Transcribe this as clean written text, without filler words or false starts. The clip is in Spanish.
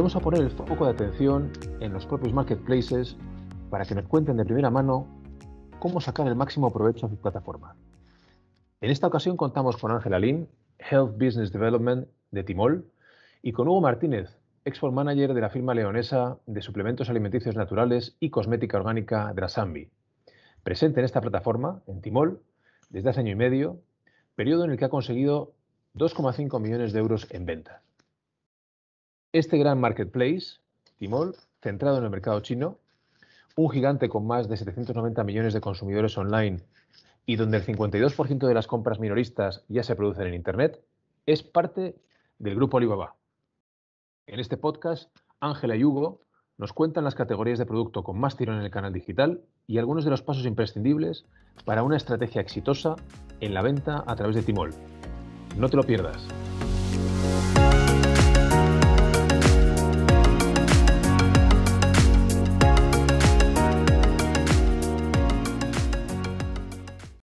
vamos a poner el foco de atención en los propios marketplaces para que nos cuenten de primera mano cómo sacar el máximo provecho a su plataforma. En esta ocasión contamos con Ángela Lin, Health Business Development de Tmall, y con Hugo Martínez, Export Manager de la firma leonesa de suplementos alimenticios naturales y cosmética orgánica Drasambi, presente en esta plataforma, en Tmall, desde hace año y medio, periodo en el que ha conseguido 2,5 millones de euros en ventas. Este gran marketplace, Tmall, centrado en el mercado chino, un gigante con más de 790 millones de consumidores online y donde el 52% de las compras minoristas ya se producen en Internet, es parte del grupo Alibaba. En este podcast, Ángela y Hugo nos cuentan las categorías de producto con más tirón en el canal digital y algunos de los pasos imprescindibles para una estrategia exitosa en la venta a través de Tmall. No te lo pierdas.